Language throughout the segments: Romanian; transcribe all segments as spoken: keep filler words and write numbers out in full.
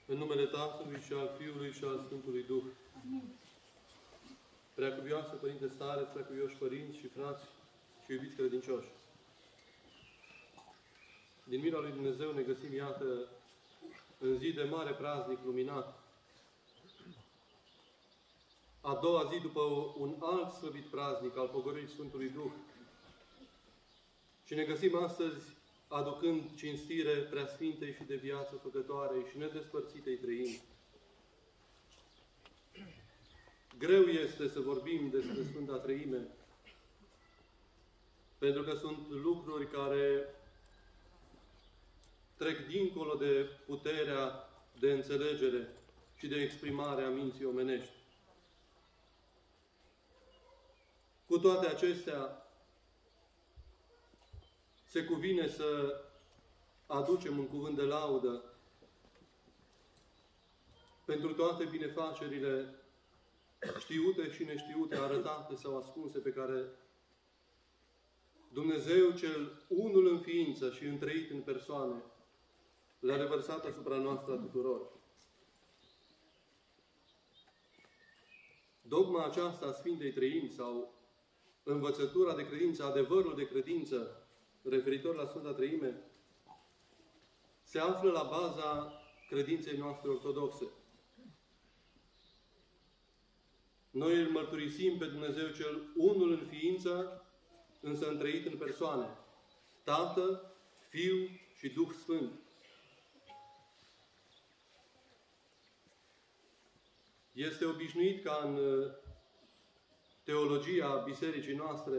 În numele Tatălui și al Fiului și al Sfântului Duh. Amin. Preacuvioasă Părinte Stareț, preacuvioși părinți și frați și iubiți credincioși. Din mila lui Dumnezeu ne găsim, iată, în zi de mare praznic luminat. A doua zi după un alt slăvit praznic al pogorârii Sfântului Duh. Și ne găsim astăzi aducând cinstire preasfintei și de viață făcătoarei și nedespărțitei treimi. Greu este să vorbim despre Sfânta Treime, pentru că sunt lucruri care trec dincolo de puterea de înțelegere și de exprimare a minții omenești. Cu toate acestea, se cuvine să aducem un cuvânt de laudă pentru toate binefacerile știute și neștiute, arătate sau ascunse, pe care Dumnezeu cel unul în ființă și întreit în persoane le-a revărsat asupra noastră a tuturor. Dogma aceasta a Sfintei Treimi sau învățătura de credință, adevărul de credință referitor la Sfânta Treime, se află la baza credinței noastre ortodoxe. Noi îl mărturisim pe Dumnezeu cel unul în ființă, însă întreit în persoane. Tată, Fiu și Duh Sfânt. Este obișnuit ca în teologia bisericii noastre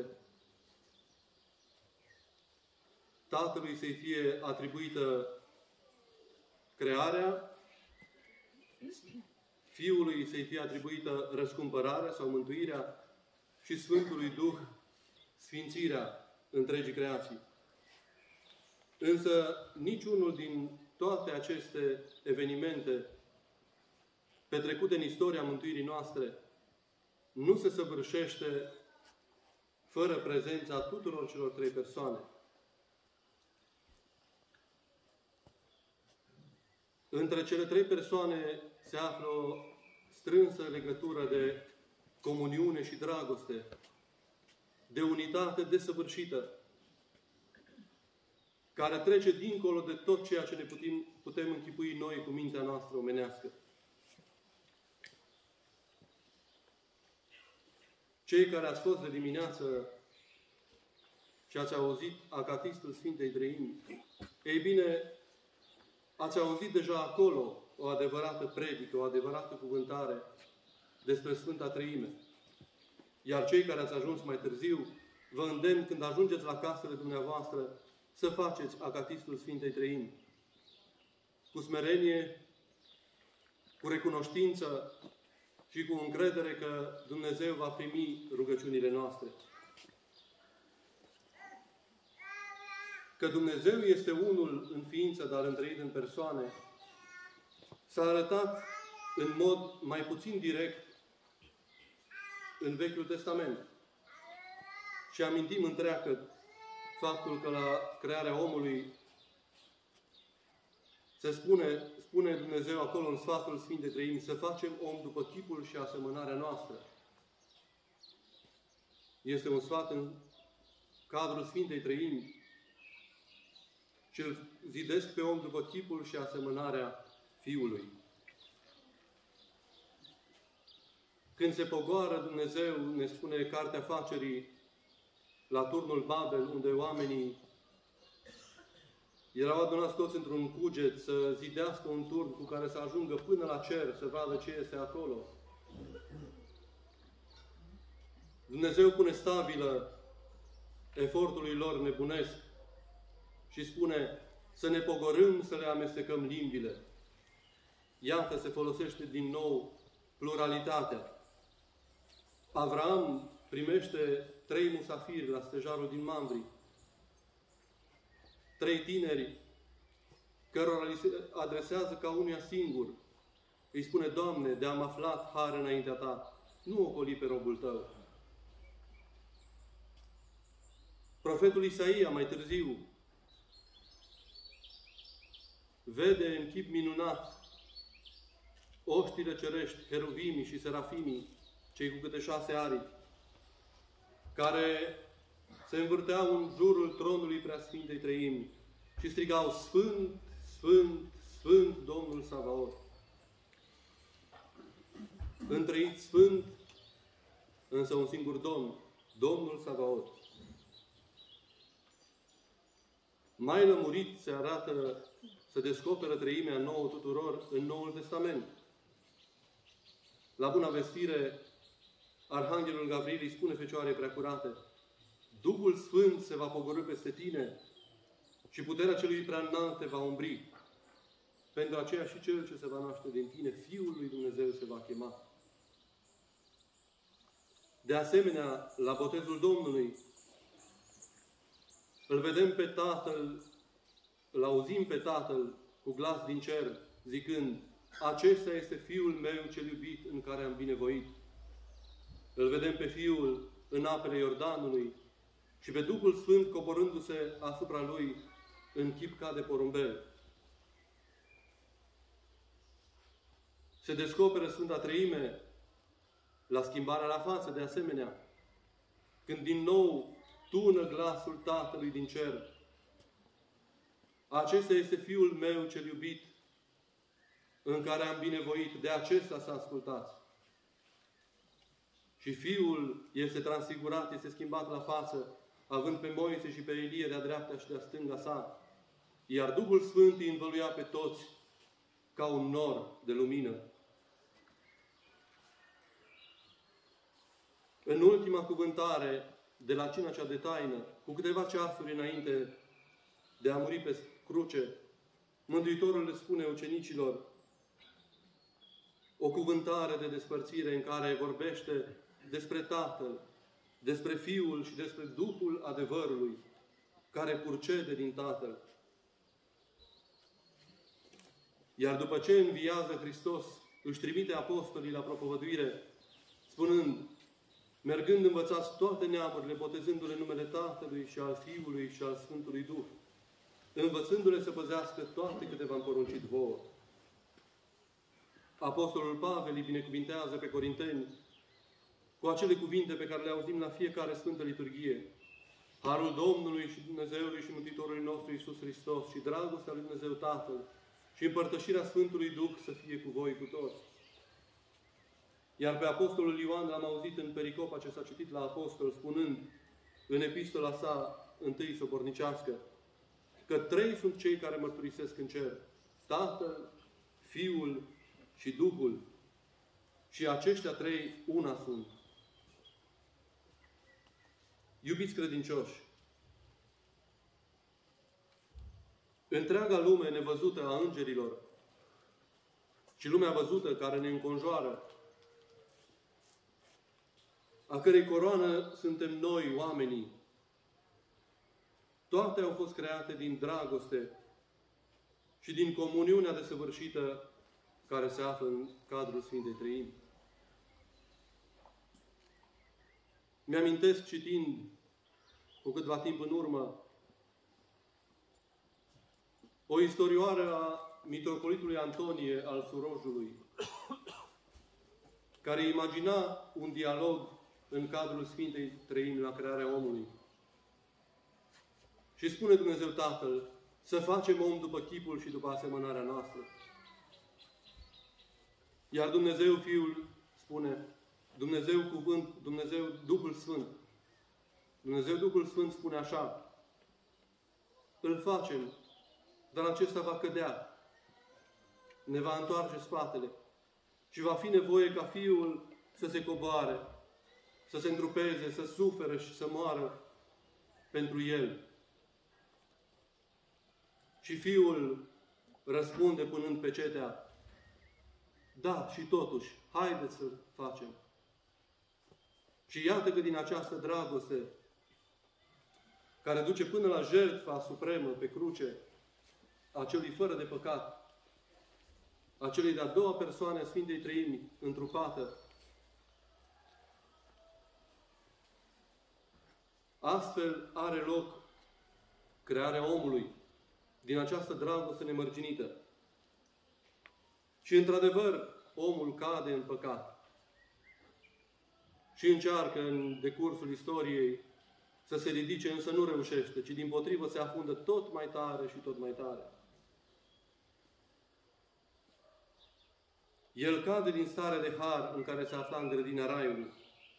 Tatălui să-i fie atribuită crearea, Fiului să-i fie atribuită răscumpărarea sau mântuirea și Sfântului Duh sfințirea întregii creații. Însă niciunul din toate aceste evenimente petrecute în istoria mântuirii noastre nu se săvârșește fără prezența tuturor celor trei persoane. Între cele trei persoane se află o strânsă legătură de comuniune și dragoste, de unitate desăvârșită, care trece dincolo de tot ceea ce ne putem, putem închipui noi cu mintea noastră omenească. Cei care ați fost de dimineață și ați auzit acatistul Sfintei Treimi, ei bine, ați auzit deja acolo o adevărată predică, o adevărată cuvântare despre Sfânta Treime. Iar cei care ați ajuns mai târziu, vă îndemn când ajungeți la casele dumneavoastră să faceți acatistul Sfintei Treimi. Cu smerenie, cu recunoștință și cu încredere că Dumnezeu va primi rugăciunile noastre. Că Dumnezeu este unul în ființă, dar întreit în persoane, s-a arătat în mod mai puțin direct în Vechiul Testament. Și amintim întreagă faptul că la crearea omului se spune, spune Dumnezeu acolo în sfatul Sfintei Treimi să facem om după chipul și asemănarea noastră. Este un sfat în cadrul Sfintei Treimi și îl zidesc pe om după chipul și asemănarea Fiului. Când se pogoară Dumnezeu, ne spune Cartea Facerii, la turnul Babel, unde oamenii erau adunați toți într-un cuget să zidească un turn cu care să ajungă până la cer, să vadă ce este acolo. Dumnezeu pune stabilă efortului lor nebunesc și spune să ne pogorâm, să le amestecăm limbile. Iată, se folosește din nou pluralitatea. Avram primește trei musafiri la stejarul din Mamre. Trei tineri cărora li se adresează ca unuia singur. Îi spune, Doamne, de-am aflat har înaintea Ta, nu ocoli pe robul Tău. Profetul Isaia, mai târziu, vede în chip minunat oștile cerești, heruvimii și serafimii, cei cu câte șase aripi, care se învârteau în jurul tronului Preasfintei Treimi și strigau: Sfânt, Sfânt, Sfânt Domnul Savaot. Întreit Sfânt, însă un singur Domn, Domnul Savaot. Mai lămurit se arată, se descoperă treimea nouă tuturor în Noul Testament. La Buna Vestire, Arhanghelul Gavril îi spune Fecioarei Preacurate: Duhul Sfânt se va pogorî peste tine și puterea Celui Preaînalt te va umbri. Pentru aceea și Cel ce se va naște din tine, Fiul lui Dumnezeu se va chema. De asemenea, la botezul Domnului, îl vedem pe Tatăl, îl auzim pe Tatăl cu glas din cer, zicând: Acesta este Fiul meu cel iubit, în care am binevoit. Îl vedem pe Fiul în apele Iordanului și pe Duhul Sfânt coborându-se asupra Lui în chip ca de porumbel. Se descoperă Sfânta Treime la schimbarea la față, de asemenea, când din nou tună glasul Tatălui din cer: Acesta este Fiul meu cel iubit, în care am binevoit, de acesta să ascultați. Și Fiul este transfigurat, este schimbat la față, având pe Moise și pe Elie de-a dreapta și de-a stânga sa, iar Duhul Sfânt îi învăluia pe toți ca un nor de lumină. În ultima cuvântare de la cina cea de taină, cu câteva ceasuri înainte de a muri pe cruce, Mântuitorul le spune ucenicilor o cuvântare de despărțire în care vorbește despre Tatăl, despre Fiul și despre Duhul adevărului, care purcede din Tatăl. Iar după ce înviază Hristos, își trimite apostolii la propovăduire, spunând: mergând învățați toate neamurile, botezându-le în numele Tatălui și al Fiului și al Sfântului Duh, învățându-le să păzească toate câte v-am poruncit vouă. Apostolul Pavel îi binecuvintează pe corinteni cu acele cuvinte pe care le auzim la fiecare Sfântă Liturghie: Harul Domnului și Dumnezeului și Mântuitorului nostru Iisus Hristos și dragostea lui Dumnezeu Tatăl și împărtășirea Sfântului Duh să fie cu voi cu toți. Iar pe Apostolul Ioan l-am auzit în pericopa ce s-a citit la Apostol, spunând în epistola sa întâi sobornicească că trei sunt cei care mărturisesc în cer: Tatăl, Fiul și Duhul. Și aceștia trei una sunt. Iubiți credincioși, întreaga lume nevăzută a îngerilor și lumea văzută care ne înconjoară, a cărei coroană suntem noi, oamenii, toate au fost create din dragoste și din comuniunea desăvârșită care se află în cadrul Sfintei Treimi. Mi-amintesc, citind cu câtva timp în urmă, o istorioară a mitropolitului Antonie al Surojului, care imagina un dialog în cadrul Sfintei Treimi la crearea omului. Și spune Dumnezeu Tatăl: să facem om după chipul și după asemănarea noastră. Iar Dumnezeu Fiul spune, Dumnezeu Cuvânt, Dumnezeu Duhul Sfânt. Dumnezeu Duhul Sfânt spune așa: îl facem, dar acesta va cădea, ne va întoarce spatele și va fi nevoie ca Fiul să se coboare, să se întrupeze, să sufere și să moară pentru El. Și Fiul răspunde punând pecetea: da, și totuși, haideți să facem. Și iată că din această dragoste, care duce până la jertfa supremă pe cruce, a celui fără de păcat, a celei de-a doua persoane a Sfintei Treimi întrupată, astfel are loc crearea omului din această dragoste nemărginită. Și într-adevăr, omul cade în păcat și încearcă în decursul istoriei să se ridice, însă nu reușește, ci dimpotrivă se afundă tot mai tare și tot mai tare. El cade din starea de har în care se afla în grădina Raiului.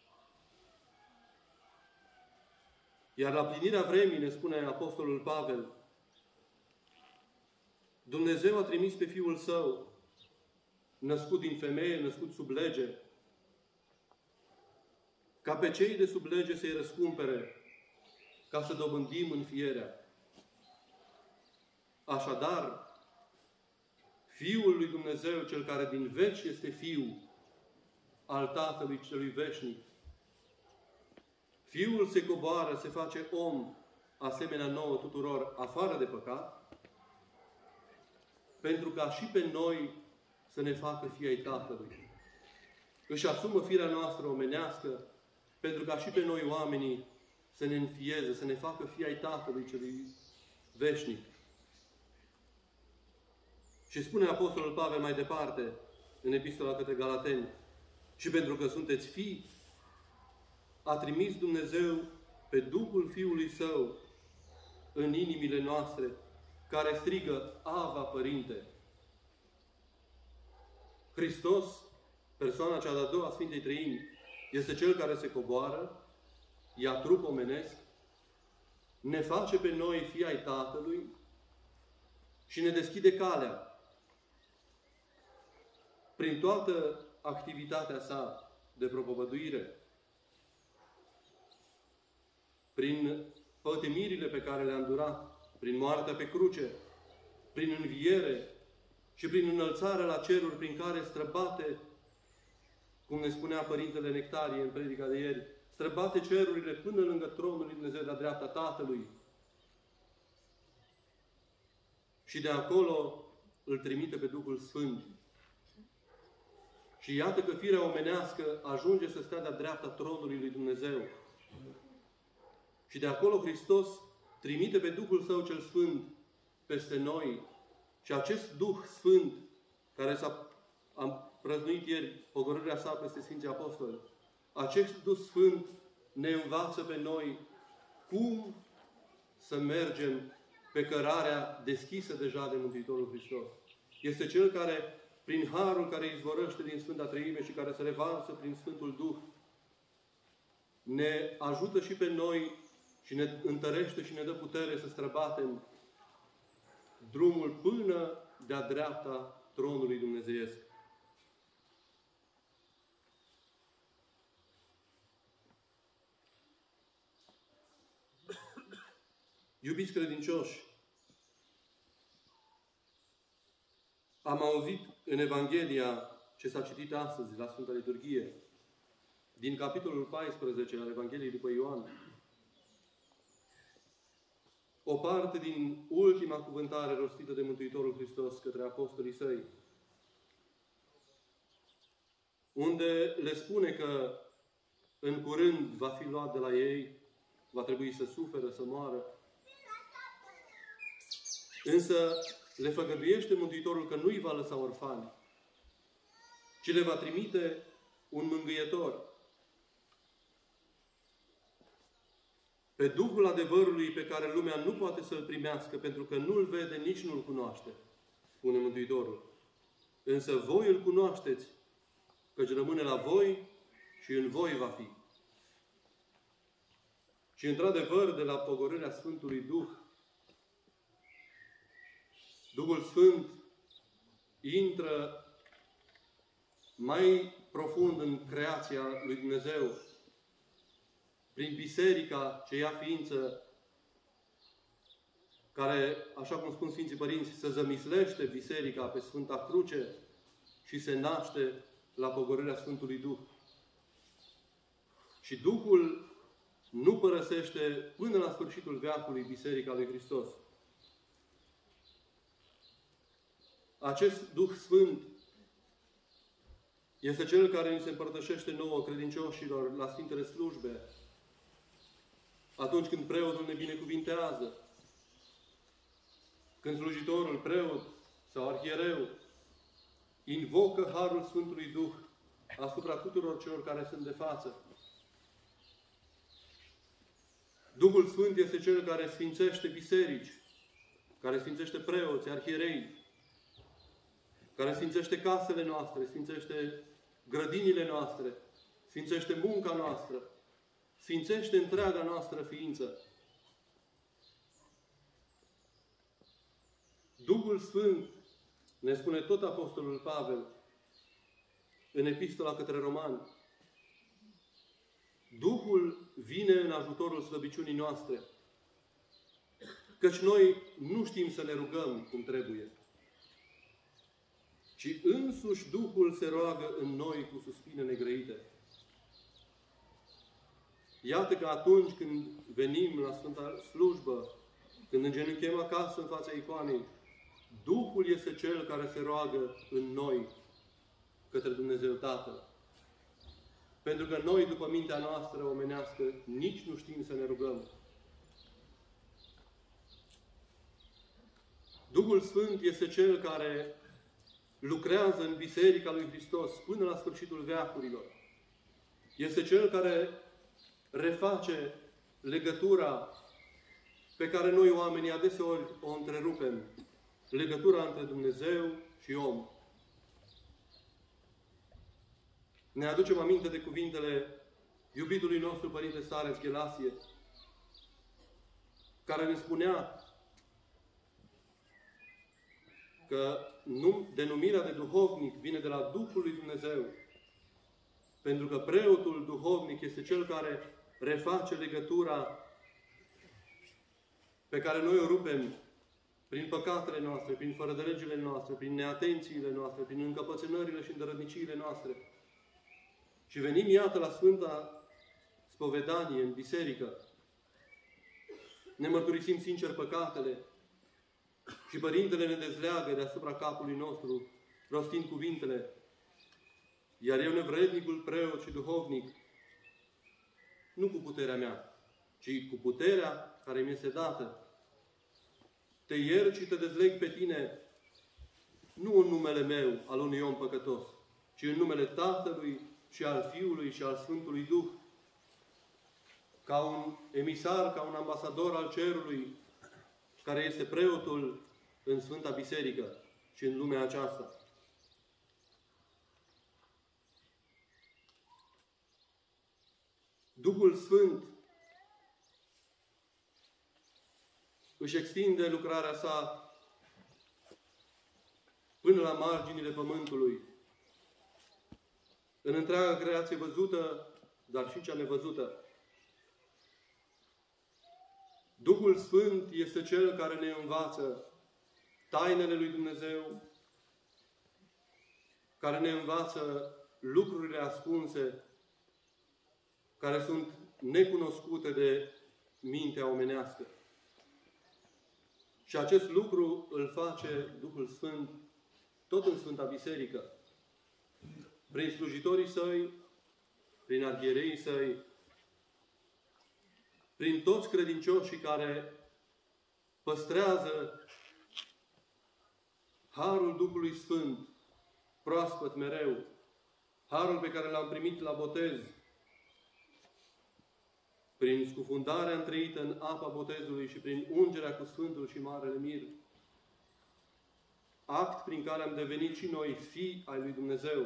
Iar la plinirea vremii, ne spune Apostolul Pavel, Dumnezeu a trimis pe Fiul Său, născut din femeie, născut sub lege, ca pe cei de sub lege să-i răscumpere, ca să dobândim înfierea. Așadar, Fiul lui Dumnezeu, Cel care din veci este Fiu al Tatălui Celui Veșnic, Fiul se coboară, se face om, asemenea nouă tuturor, afară de păcat, pentru ca și pe noi să ne facă fii ai Tatălui. Își asumă firea noastră omenească, pentru ca și pe noi oamenii să ne înfieze, să ne facă fii ai Tatălui Celui Veșnic. Și spune Apostolul Pavel mai departe, în Epistola către Galateni, și pentru că sunteți fii, a trimis Dumnezeu pe Duhul Fiului Său în inimile noastre, care strigă, Ava, Părinte! Hristos, persoana cea de-a doua Sfintei Treimi, este Cel care se coboară, ia trup omenesc, ne face pe noi fii ai Tatălui și ne deschide calea. Prin toată activitatea sa de propovăduire, prin pătimirile pe care le-a îndurat, prin moartea pe cruce, prin înviere și prin înălțarea la ceruri prin care străbate, cum ne spunea Părintele Nectarie în predica de ieri, străbate cerurile până lângă tronul lui Dumnezeu la dreapta Tatălui. Și de acolo îl trimite pe Duhul Sfânt. Și iată că firea omenească ajunge să stea de-a dreapta tronului lui Dumnezeu. Și de acolo Hristos trimite pe Duhul Său cel Sfânt peste noi. Și acest Duh Sfânt, care s-a am prăznuit ieri pogorârea sa peste Sfinții Apostoli, acest Duh Sfânt ne învață pe noi cum să mergem pe cărarea deschisă deja de Mântuitorul Hristos. Este Cel care, prin harul care izvorăște din Sfânta Treime și care se revarsă prin Sfântul Duh, ne ajută și pe noi și ne întărește și ne dă putere să străbatem drumul până de-a dreapta tronului dumnezeiesc. Iubiți credincioși, am auzit în Evanghelia ce s-a citit astăzi la Sfânta Liturghie, din capitolul paisprezece al Evangheliei după Ioan, o parte din ultima cuvântare rostită de Mântuitorul Hristos către apostolii Săi, unde le spune că în curând va fi luat de la ei, va trebui să suferă, să moară. Însă le făgăduiește Mântuitorul că nu îi va lăsa orfani, ci le va trimite un mângâietor. Pe Duhul adevărului pe care lumea nu poate să-L primească, pentru că nu-L vede, nici nu-L cunoaște, spune Mântuitorul. Însă voi Îl cunoașteți, căci rămâne la voi și în voi va fi. Și într-adevăr, de la pogorârea Sfântului Duh, Duhul Sfânt intră mai profund în creația lui Dumnezeu, prin biserica ce ia ființă, care, așa cum spun Sfinții Părinți, se zămislește biserica pe Sfânta Cruce și se naște la pogorârea Sfântului Duh. Și Duhul nu părăsește până la sfârșitul veacului Biserica lui Hristos. Acest Duh Sfânt este Cel care ni se împărtășește nouă credincioșilor la Sfintele Slujbe, atunci când preotul ne binecuvintează, când slujitorul, preot sau arhiereu invocă Harul Sfântului Duh asupra tuturor celor care sunt de față. Duhul Sfânt este Cel care sfințește biserici, care sfințește preoți, arhierei, care sfințește casele noastre, sfințește grădinile noastre, sfințește munca noastră, sfințește întreaga noastră ființă. Duhul Sfânt, ne spune tot Apostolul Pavel în Epistola către Romani, Duhul vine în ajutorul slăbiciunii noastre, căci noi nu știm să ne rugăm cum trebuie, ci însuși Duhul se roagă în noi cu suspine negrăite. Iată că atunci când venim la Sfânta Slujbă, când îngenunchem acasă în fața icoanei, Duhul este Cel care se roagă în noi către Dumnezeu Tatăl. Pentru că noi, după mintea noastră omenească, nici nu știm să ne rugăm. Duhul Sfânt este Cel care lucrează în Biserica lui Hristos până la sfârșitul veacurilor. Este Cel care reface legătura pe care noi oamenii adeseori o întrerupem. Legătura între Dumnezeu și om. Ne aducem aminte de cuvintele iubitului nostru Părinte Stareț Ghelasie, care ne spunea că denumirea de duhovnic vine de la Duhul lui Dumnezeu, pentru că preotul duhovnic este cel care reface legătura pe care noi o rupem prin păcatele noastre, prin fărădălegile noastre, prin neatențiile noastre, prin încăpățânările și îndărădniciile noastre. Și venim, iată, la Sfânta Spovedanie, în biserică. Ne mărturisim sincer păcatele și Părintele ne dezleagă deasupra capului nostru, rostind cuvintele: iar eu, nevrednicul preot și duhovnic, nu cu puterea mea, ci cu puterea care mi este dată, te iert și te dezleg pe tine, nu în numele meu, al unui om păcătos, ci în numele Tatălui și al Fiului și al Sfântului Duh, ca un emisar, ca un ambasador al cerului, care este preotul în Sfânta Biserică și în lumea aceasta. Duhul Sfânt își extinde lucrarea sa până la marginile pământului, în întreaga creație văzută, dar și cea nevăzută. Duhul Sfânt este Cel care ne învață tainele lui Dumnezeu, care ne învață lucrurile ascunse, care sunt necunoscute de mintea omenească. Și acest lucru îl face Duhul Sfânt tot în Sfânta Biserică, prin slujitorii Săi, prin arhiereii Săi, prin toți credincioșii care păstrează Harul Duhului Sfânt proaspăt mereu, Harul pe care l-am primit la botez, prin scufundarea întreită în apa botezului și prin ungerea cu Sfântul și Marele Mir, act prin care am devenit și noi fii ai lui Dumnezeu.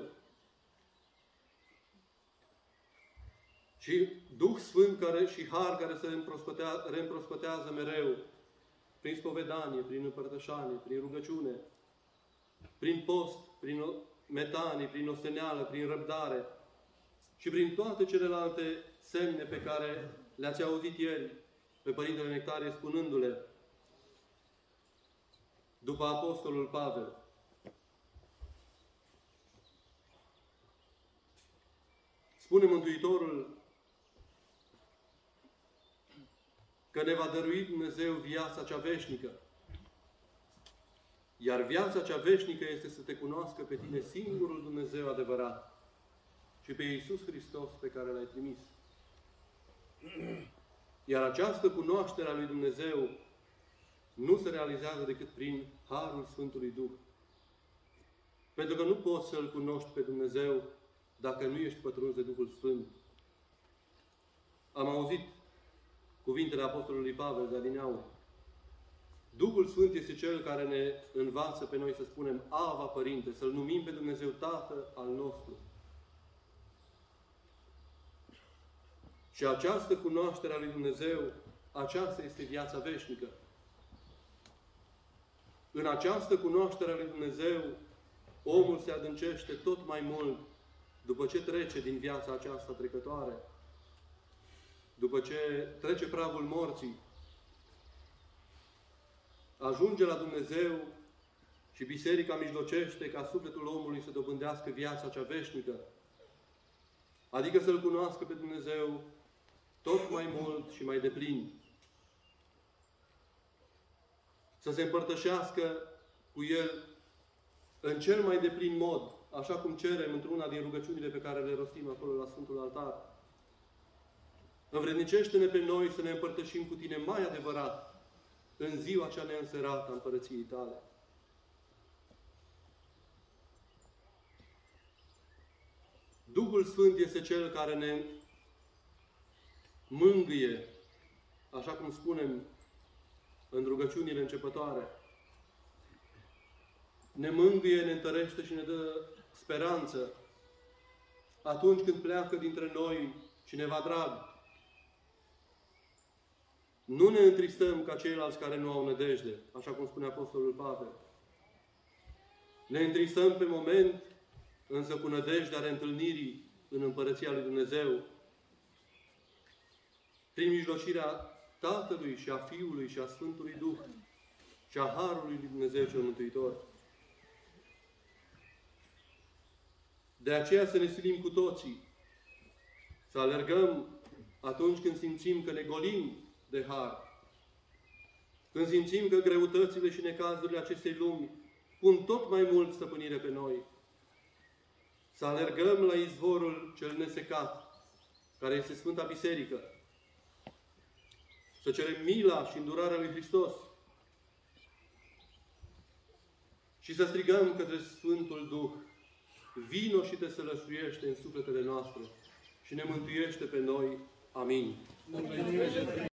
Și Duh Sfânt care, și Har care se reîmprospătează mereu, prin spovedanie, prin împărtășanie, prin rugăciune, prin post, prin metanie, prin osteneală, prin răbdare și prin toate celelalte semne pe care le-ați auzit ieri pe Părintele Nectarie spunându-le după Apostolul Pavel. Spune Mântuitorul că ne va dărui Dumnezeu viața cea veșnică. Iar viața cea veșnică este să te cunoască pe tine singurul Dumnezeu adevărat și pe Iisus Hristos pe care L-ai trimis. Iar această cunoaștere a lui Dumnezeu nu se realizează decât prin Harul Sfântului Duh. Pentru că nu poți să-L cunoști pe Dumnezeu dacă nu ești pătruns de Duhul Sfânt. Am auzit cuvintele Apostolului Pavel de adineauri. Duhul Sfânt este Cel care ne învață pe noi să spunem Ava, Părinte, să-L numim pe Dumnezeu Tată al nostru. Și această cunoaștere a lui Dumnezeu, aceasta este viața veșnică. În această cunoaștere a lui Dumnezeu, omul se adâncește tot mai mult după ce trece din viața aceasta trecătoare, după ce trece pragul morții, ajunge la Dumnezeu și Biserica mijlocește ca sufletul omului să dobândească viața cea veșnică, adică să-L cunoască pe Dumnezeu tot mai mult și mai deplin. Să se împărtășească cu El în cel mai deplin mod, așa cum cerem într-una din rugăciunile pe care le rostim acolo la Sfântul Altar. Învrednicește-ne pe noi să ne împărtășim cu Tine mai adevărat în ziua cea neînserată a Împărăției Tale. Duhul Sfânt este Cel care ne mângâie, așa cum spunem în rugăciunile începătoare. Ne mângâie, ne întărește și ne dă speranță atunci când pleacă dintre noi cineva drag. Nu ne întristăm ca ceilalți care nu au nădejde, așa cum spune Apostolul Pavel. Ne întristăm pe moment, însă cu nădejdea reîntâlnirii în Împărăția lui Dumnezeu, prin mijlocirea Tatălui și a Fiului și a Sfântului Duh și a Harului lui Dumnezeu cel Mântuitor. De aceea să ne silim cu toții, să alergăm atunci când simțim că ne golim de har, când simțim că greutățile și necazurile acestei lumi pun tot mai mult stăpânire pe noi, să alergăm la izvorul cel nesecat, care este Sfânta Biserică, să cerem mila și îndurarea lui Hristos și să strigăm către Sfântul Duh: vino și te sălășluiește în sufletele noastre și ne mântuiește pe noi. Amin.